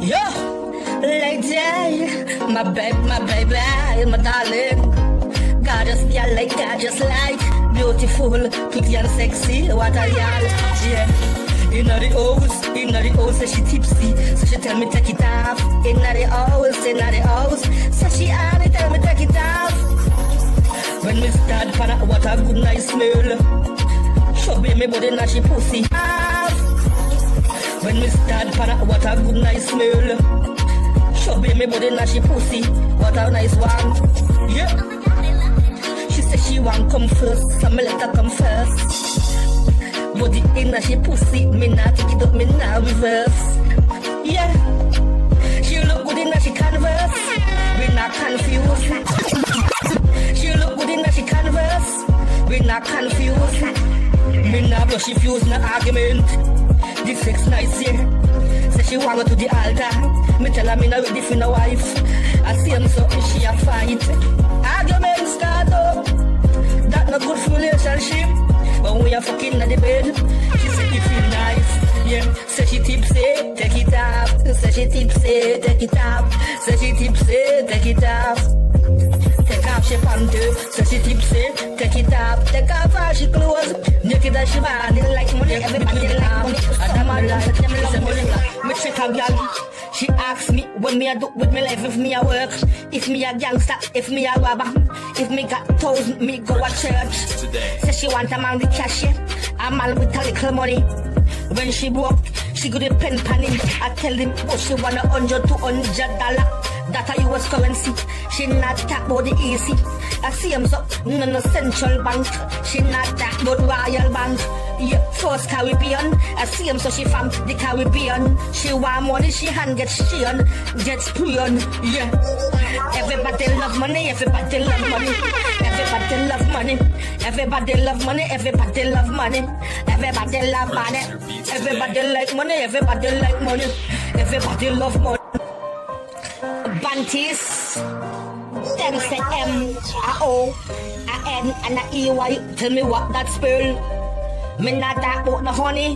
Yo, lady, my baby, my darling. Gorgeous, girl like, gorgeous like, beautiful, pretty and sexy, what a y'all, yeah. Inna the house, say she tipsy, so she tell me take it off. Inna the house, so she honey tell me take it off. When we start, pana, what a good nice smell. Show me body now she pussy off. When we start, pana, what a good nice smell. Show me body now she pussy, what a nice one, yeah. She say she want come first, so me let her come first. Body in she pussy, me not take it up, me not reverse. Yeah, she look good in she converse, we not confused. She look good in she converse, we not confused. Me not blush, she fuse no argument. The sex nice, yeah. Say she want go to the altar. Me tell her me not ready for no wife. I see him so she a fight. Argument start up. That not good for relationship. When we are fucking at the bed, she say it feel nice. Yeah, say she tipsy, take it off. Say she tipsy, take it off. Say she tipsy, take it off. Take off she panty. Say she tipsy, take it off. Take off all she clothes. Naked as she body like money. Everybody like money. Adama like them love money. Me trick a girl. She asks me when me a do with me life, if me a work, if me a gangster, if me a robber, if me got thousand, me go a church. Say she want a man with cash, a man with a little money. When she broke, she go to pen pan him. I tell him, oh, she want $100, $200. That a US currency. She not talk about the easy. I see him so, no central bank. She not talk about Royal Bank. Yeah, first Caribbean. I see him so she from the Caribbean. She want money, she hand get she on, get spree on. Yeah. Everybody love money, everybody love money. Everybody love money. Everybody love money, everybody love money. Everybody love money. Everybody like money, everybody like money. Everybody love money. Bantis, them say M, A O, A N, and a E Y. Tell me what that spell. Me not talk about no honey.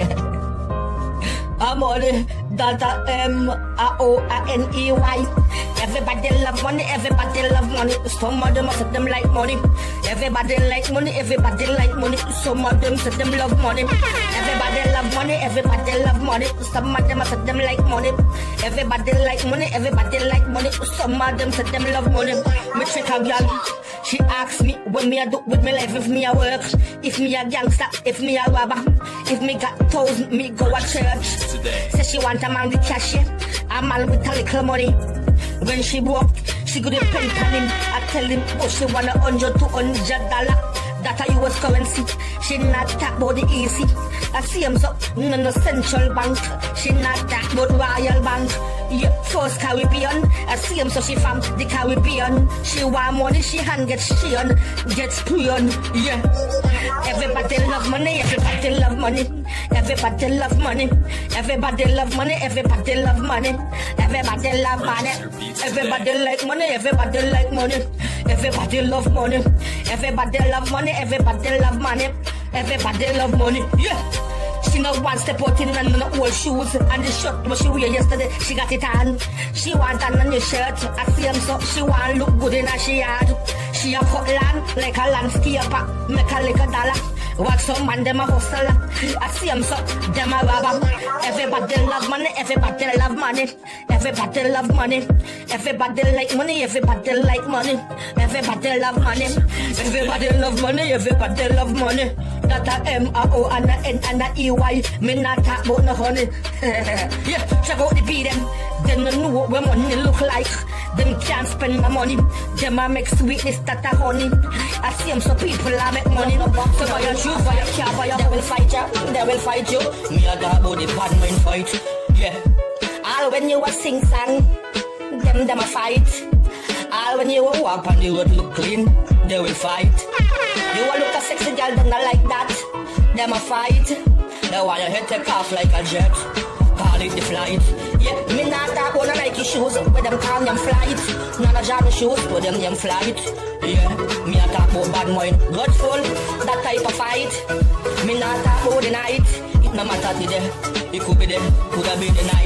I'm only that M, A O, A N, E Y. Everybody love money, everybody love money. Some of them say them like money. Everybody like money, everybody like money. Some of them say them love money. Everybody love money, everybody love money. Some of them say them like money. Everybody like money, everybody like money. Some of them say them love money. Me trick a girl. She asks me when me a do with me life, if me a work, if me a gangster, if me a robber, if me got thousand, me go a church. Say she want a man with cash, a man with a little money. When she broke, she go to pen pan him. I tell him, oh, she want $100, $200. That a US currency. She not talk about the easy. I see him so, no central bank. She not talk about Royal Bank. Yeah, first Caribbean. I see him so she from the Caribbean. She want money, she hand get she on, get spree on. Yeah. Everybody love money, everybody love money. Everybody love money. Everybody love money, everybody love money. Everybody love money. Everybody like money, everybody like money. Everybody love money. Everybody love money, everybody love money. Everybody love money. Yeah. She no one step out in and no old shoes. And the shirt what she wear yesterday, she got it on. She want a new shirt. I see him so she want look good in her she yard. She a cut land like a landscaper. Make a little dollar. Watch some man, them a hustle. I see them so, them a robber. Everybody love money, everybody love money. Everybody love money. Everybody like money, everybody like money. Everybody love money. Everybody love money, everybody love money. That a M, A O, and a N, and a E, Y. Me not talk about no honey. Yeah, check out the beat them. Them no know what money look like. Them can't spend my money. Them a make sweetness that a honey. I see them so people a make money. So buy your shoes, buy your car, buy your. They will fight you. They will fight you. Me a talk about the bad mind fight. Yeah. All when you a sing song, them a fight. All when you a walk on the road look clean, they will fight. You a look a sexy girl, them not like that. Them a fight. They want your head take off like a jet. Call it the flight. Yeah, me not talk about no Nike shoes, where them call them flight. None of Jordan shoes, where them flight. Yeah, me a talk about bad mind, Godful, that type of fight. Me not talk about the night. It no matter today, it could be there, could have been the night.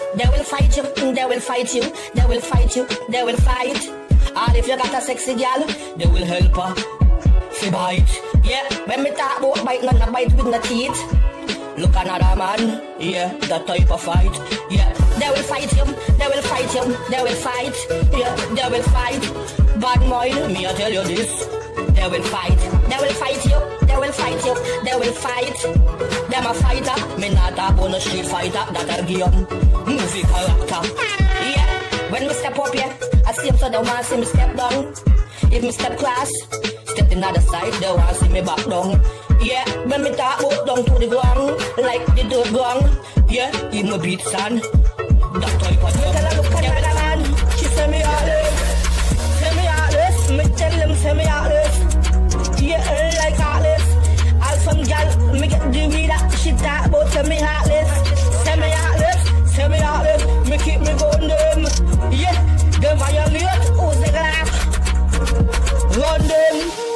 They will fight you, they will fight you, they will fight you, they will fight. And if you got a sexy girl, they will help her. Fi bite. Yeah, when me talk about bite, not a bite with no teeth. Look another man, yeah, that type of fight. Yeah, they will fight you, they will fight you, they will fight. Yeah, they will fight. Bad mind, me I tell you this. They will fight you, they will fight you, they will fight. Them a fighter, me not a no street fighter. That a game, movie character. Yeah, when me step up here, I see them so they want see me step down. If me step class, step in other side, they want see me back down. Yeah, when me talk about down to the ground, like the dirt ground. Yeah, give me beat son. That type of thing. Look at the man, she say me heartless. Say me heartless, me tell them say me heartless. Yeah, like heartless. All some gal, me get the weed that she talk about say me heartless. Say me heartless, say me heartless. Me keep me going them. Yeah, them violate, who's the glass? Run them.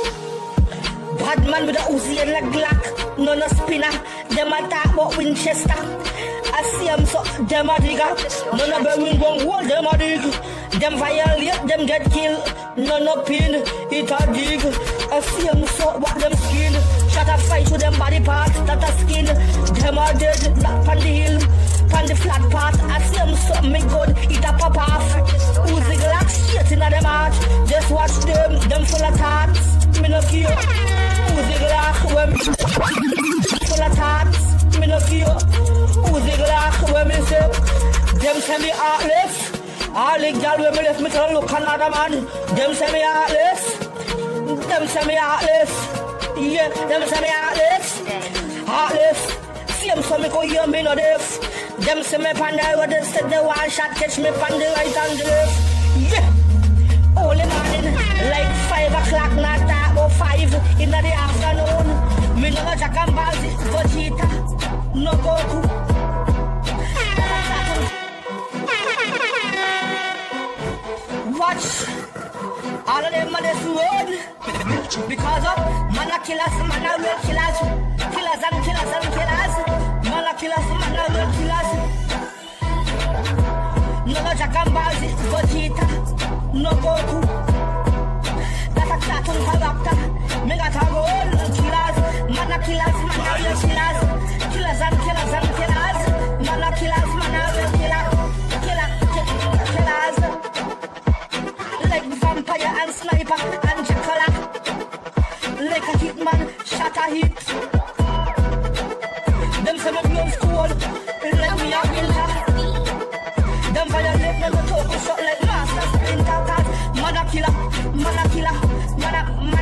Bad man with a Uzi and a Glock, no spinner. Them a talk about Winchester. I see them so, them a digger. None of them will go hold them a dig. Them violate, them get killed. No pin, it a dig. I see them so, what them skin. Shot a fight to them body parts, that a skin. Them a dead, black pan the hill, pan the flat part. I see them so, me good, it a pop off. Uzi Glock, straight in them heart. Just watch them full of tarts. Me no care. Uzi Glock, when me full of tarts. Me no care. Uzi Glock, when me say them say me heartless. All the girl when me left me can look another man. Them say me heartless. Them say me heartless. Yeah, them say me heartless. Heartless. See them so me go hear me no deaf. Them say me pan the road, they said they one shot catch me pan the right and the left. Yeah. Early morning, like 5 o'clock, not talk about 5 in the afternoon. Me no Jack and Balzi, Vegeta, no Goku. Watch all of them on this road because of man a killers, man a real killers, killers and killers and killers, man a killers, man a real killers. No Jack and Balzi, Vegeta. No Goku. That's a cartoon character. Me got a roll killers. Man a killers, man a real killers. Killers and killers and killers. Man a killers, man a real killer. Killers. Like vampire and sniper and jackala. Like a hitman, shot a hit. Them say me gloves cold. Like me a winter. Them violate me with talk shot like master splinter cat. Man a killer, man a killer, man a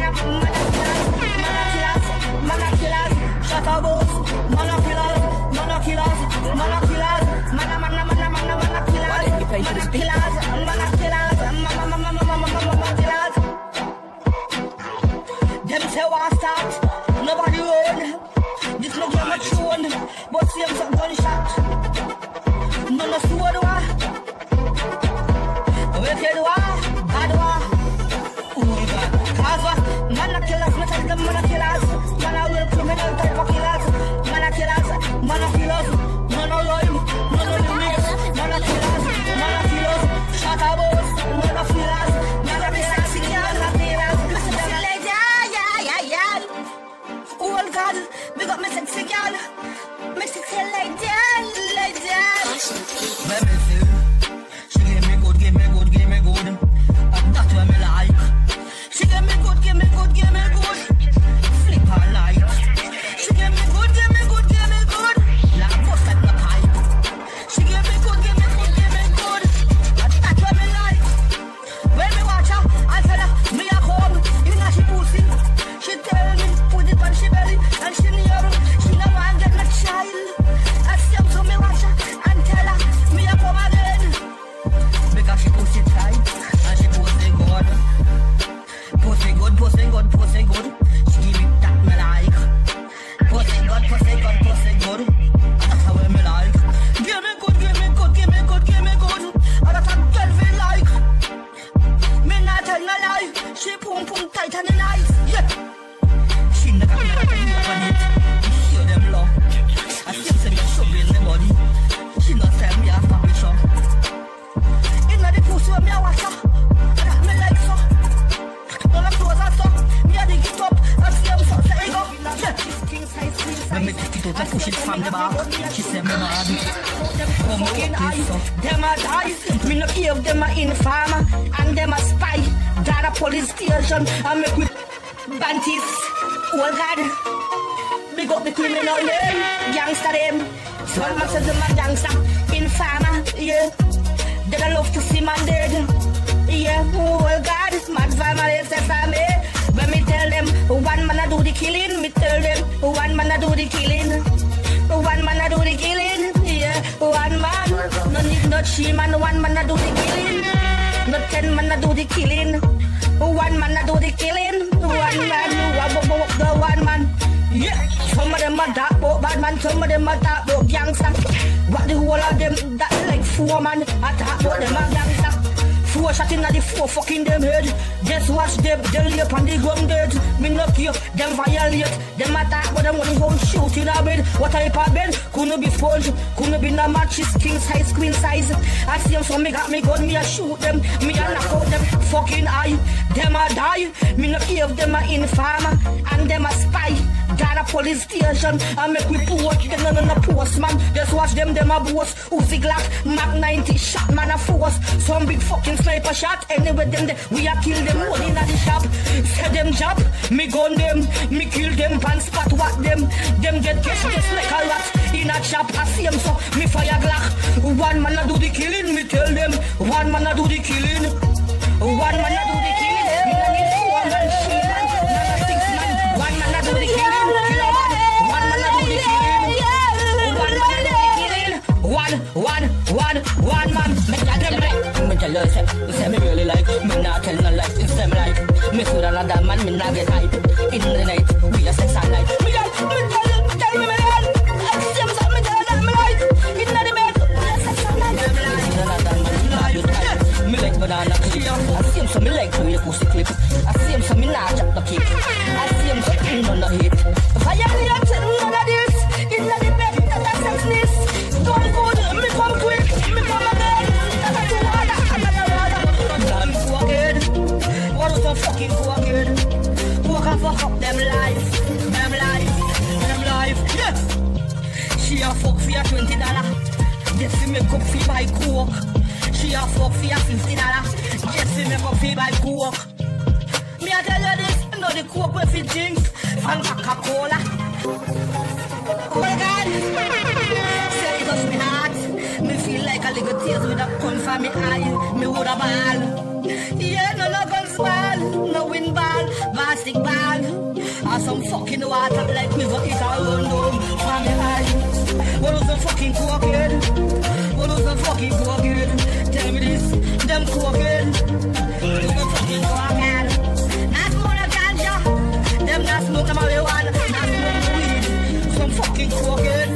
killers, shut up boss. Man a killers, man a killers, man a killers, man a killers, killers. Them say what start, nobody run. This no game of throne, but see them some gunshot. No sword war. Wicked war, bad war. Cause what? Man a killers, me tell them man a killers. Man a real criminal type of killers. Man a killers, man a killers. Man a rhyme, man a lyrics. Man a killers, shut up boss. Man a killers, man a killers, man a killers. Yeah. Oh God, we got me sexy girl. Me sexy like that. say me mad. Fucking eye, them a die. Me no give them a informer and them a spy. Down a police station and make with banties. Oh God, big up the criminal name, gangster them. Some man says them a gangster, informer, yeah. They don't love to see man dead, yeah. Oh God, mad family, say family. When me tell them, one man a do the killing, me tell them, one man a do the killing. One man a do the killing, yeah. One man, no need no she man. One man a do the killing, no 10 man a do the killing. One man a do the killing. One man, the one man, yeah. Some of them are dark about bad man, some of them are dark about gangster. What the whole of them that like 4 man attack about them are gangster. 4 shot inna the 4 fucking them head. Just watch them, they lay upon the ground dead. Me no care, them violate. Them attack, but them only gon' shoot in a bed. What type of bed? Couldn't be sponge, couldn't be no matches, king size, queen size. I see them, so me got me gun, me a shoot them. Me a knock out them fucking eye. Them a die, me no care if them a informer and them a spy. Down a police station and make we put them on a postman. Just watch them a boss. Uzi Glock, Mac 90 shot man a force. Some big fucking sniper shot. Anyway them we a kill them all in the shop. Say them job, me gun them, me kill them pan spot what them. Them get cash just like a rat in a chop. I see them so me fire Glock. One man a do the killing, me tell them. One man a do the killing. One man a do the killing. Me no need 4 man, 3 man, not 6 man. One man a do the killing. One man, me tell them like, me tell you say me really like, me not tell no lies, it's them like, me should another man, me not get hype, in the night, we a sex and night, me tell me me like, I see me tell them me like, in the bed, we a sex and night, me another man, me not get hype, me like banana clip, I see him so me like to eat pussy clip, I see him so me not chop the cake, I see him so me no hate, if I am the tell none of this, in the bed, that's sexness, don't go to me come quick. What is the fucking fucking? Who can fuck up them life? Yeah. She a fuck for $20. Just to make up fee by coke. She a fuck for $50. Just to make up fee by coke. Me I tell you this, you know the coke with you drink from Coca-Cola. Oh my God. Say it touch me heart. Me feel like a little tears with a gun from me eye. Me would a ball. Yeah, no guns ball, no wind ball, plastic ball. Or some fucking water like me for it all run down from the eye. What was the fucking cocaine? What was the fucking cocaine? Tell me this, them cocaine. What was the fucking cocaine? Not smoke no ganja. Them not smoke no marijuana. Not smoke no weed. Some fucking cocaine.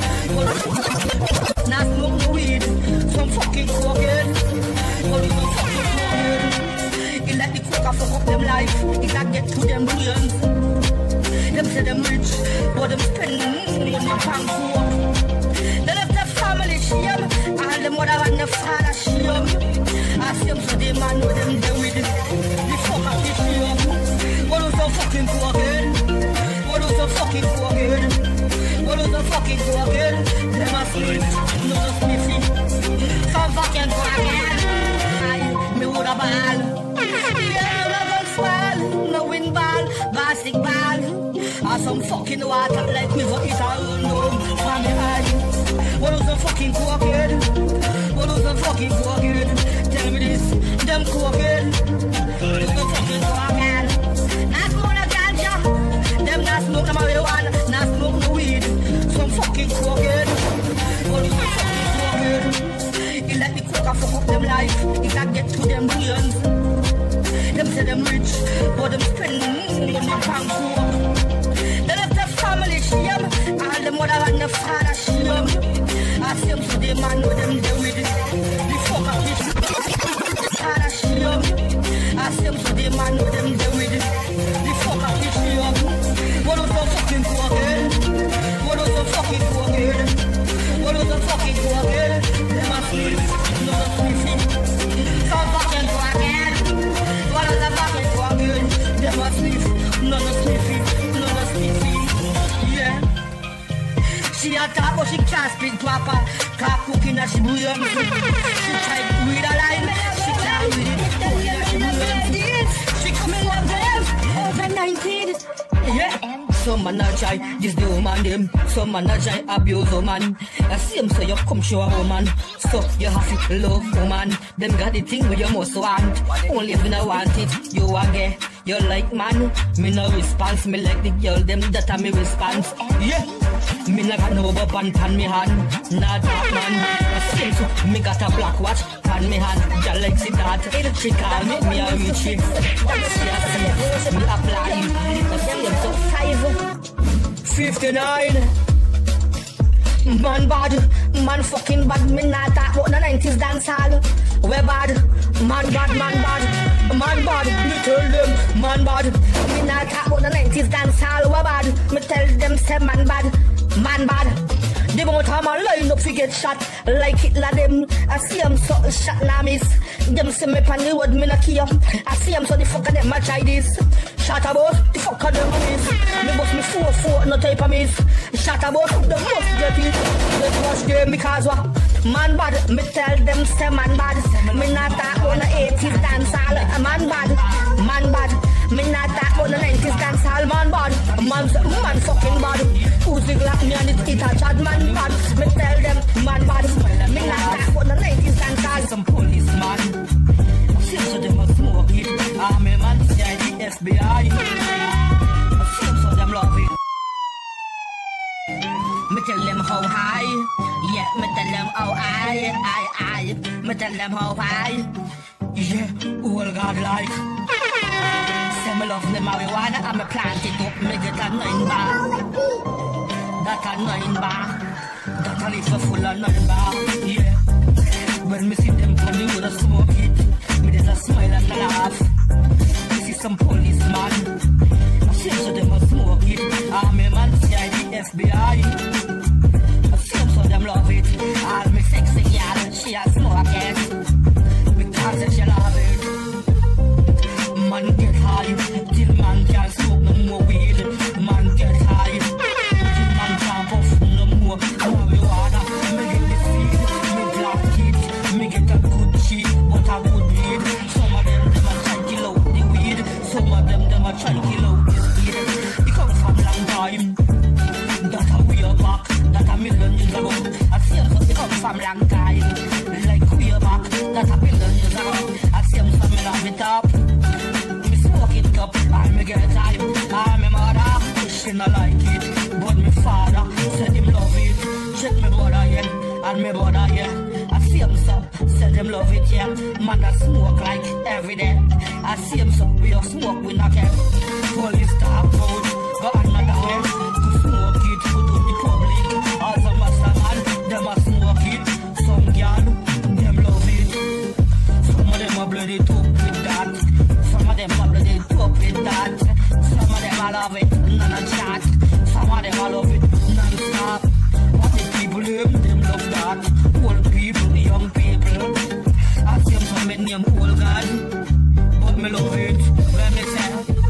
Not smoke no weed. Some fucking cocaine. What was the fucking it let the coca fuck up them life. It not get to them billions. Them say them rich, but them spending money on coke. They left their family shame, and the mother and the father shame. I see them so they man with them there with it. The fuck up the shame. What was the fucking cocaine? What was the fucking cocaine? What was the fucking cocaine? Them a sleep, no sniffy. Some fucking cocaine. Me would a ball. Yeah, no guns ball, no wind ball, plastic ball. Or some fucking water like me for it all run from the eye. What was the fucking cocaine? What was the fucking cocaine? Tell me this, them cocaine. What was the fucking cocaine? Not smoke no ganja. Them not smoke no marijuana, not smoke no weed. Some fucking cocaine. What was the fucking cocaine? It let the coca fuck up them life. It not get to them billions. Them say them rich, but them spending money on coke. They left their family shame, and the mother and the father shame. I see them so they man with them there with it. The fuck up this father shame. I see them so they man with them there with it. The fuck up this shame. What was the fucking cocaine? What was the fucking cocaine? What was the fucking cocaine? Them a sleep, no sleeping. Some fucking cocaine. What was the fucking cocaine? Them a sleep, no sleeping, no sleeping. Yeah. She a can't talk, but she can't speak proper. Can't cook in a she brain. She tried to read a line. She can't read it. She coming love them. Over 19. Yeah. Some man a try, this the woman them. Some man a try, abuse woman. The same so you come show a woman. So you have to love woman. Them got the thing where you must want. Only if you don't want it, you are gay. You like man, me no response. Me like the girl, them that a me response. Yeah, me not got no button pan me hand. Not that man. The same so me got a black watch pan me hand. Just like see that. She call me a rich chick. Me apply. The same so 59. Man bad, man fucking bad. Me not talk about the 90s dance hall. We bad, man bad, man bad, man bad. Me tell them, man bad. Me not talk about the 90s dance hall. We bad. Me tell them say man bad, man bad. The amount of man line up to get shot like Hitler them. I see them so shot na miss. Them see me pan the road, me not care. I see them so the fuck of them a try this. Shot about the fuck of them miss. Me bust me 4-4 no type of miss. Shot about the most get it. Let's watch them because what? Man bad, me tell them say man bad. Me not talk on the 80s dance hall. Man bad, man bad. Me not talk on the 90s dance hall. Man bad, man fucking bad. Who's the Glock me and it a chat man bad. Me tell them man bad. Me not talk on the 90s dance hall. Some policeman. Seems so them a smoke it. Army man, CID, FBI. Seems so them love it. Me tell them how high. Yeah, me tell them how high. Me tell them how high. Yeah, all God like. Say me love the marijuana and me plant it up. Me get a 9 bar. That a 9 bar. That a leaf full of 9 bar. Yeah. When me see them funny with a smoke it, me there's a smile and a laugh. This is some policeman. I see so them a smoke it. Army man, CID, FBI. I see so them love it. All me sexy girl, she a smoke it. Because she love it. Man get high, till man can't smoke no more weed. Man get high, till man can't puff no more marijuana. Me get the seed, me black it. Me get a good cheat, but a good weed. Some of them a try kill out the weed. Some of them a try kill out this weed. It come from long time. That a way back, that a million years ago. I see them so it come from long time. Like way back, that a million years ago. I see them so me love it up. Me smoke it up, and me get time. And me mother, she no like it, but me father said him love it. Check me brother again, and me brother yeah. I see him so, said them love it, yeah. Man that smoke like every day. I see him so, we don't smoke, we not care. Police talk out, go another way. To smoke it, put to the public. All some master man, them a smoke it. Some girl, them love it. Some of them a bloody talk with that. Some of them a bloody talk with that. Some of them a love it, none of chat. Some of them a love it, non-stop. What the people them love that. Old people, young people. I see them some men name old God, but me love it. Let me say,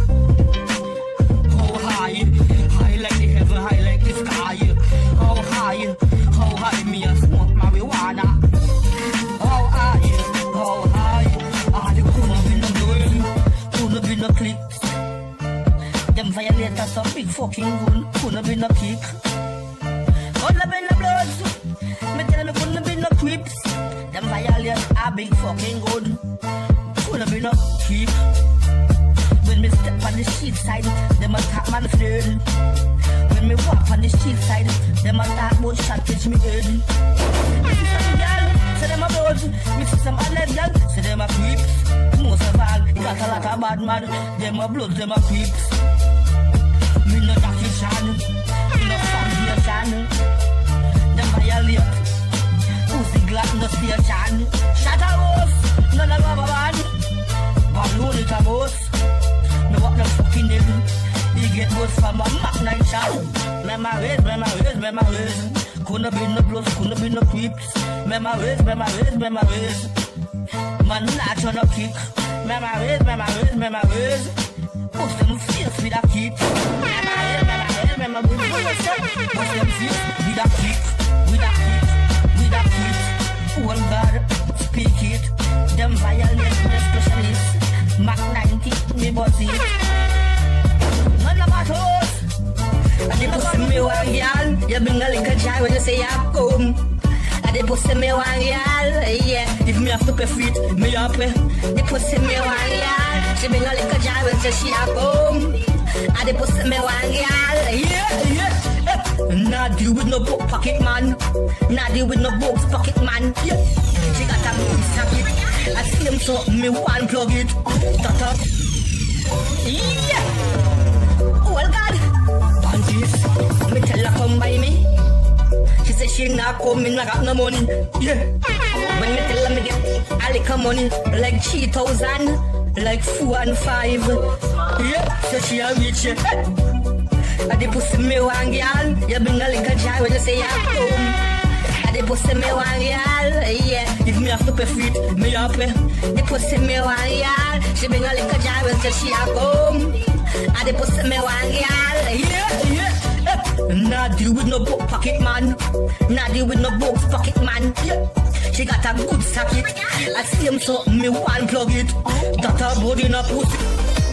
how high, high like the heaven, high like the sky. How high me a smoke marijuana. How high, all the corner be no blowing, corner be no clicks. Them violators some big fucking gun, corner be no kick. All up in the blood. Me tell me couldn't be no creeps. Them violate a big fucking good. Couldn't be no creep. When me step on the street side, them attack man friend. When me walk on the street side, them attack both shot catch me head. Me see some girl, say them a blood. Me see some other girl, say them a creeps. Most of all, got a lot of bad man. Them a blood, them a creeps. Me no Jackie Chan, me no foundation. Them violate. Who's the Glock no station? Shut up, boss. None of our band. Balloon it a boss. Me walk them fucking devil. He get boss from a Mac 9 shot. Memories. Couldn't be no blows, couldn't be no creeps. Memories. Man not trying to kick. Memories. Push them face with a kick. Memories. them a big yourself. Watch them face with a kick, with a kick, with a kick. Oh God, speak it. Them violent specialists. Mac 90, me buzz it. None about us. And they pussy me one girl. You bring a little child when you say you come. And they pussy me one girl. Yeah, if me have to pay for it, me have to pay. They pussy me one girl. She bring a little child when she a come. And they pussy me one girl. Yeah. Nah deal with no book pocket man. Nah deal with no books pocket man. Yeah. She got a book socket. I see him so me one plug it. Tata. Yeah. Oh God. Panties. Me tell her come by me. She say she not coming, I got no money. Yeah. When me tell her me get a little money, like 3,000, like 4 and 5. Yeah. So she a rich. And they pussy me one girl. You bring a little child when you say you come. And they pussy me one girl. Yeah. If me have to pay for it, me have to pay. They pussy me one girl. She bring a little child when she a come. And they pussy me one girl. Yeah. Nah deal with no book pocket man. Nah deal with no books pocket man. Yeah. She got a good socket. I see him so me one plug it. That her body in a pussy.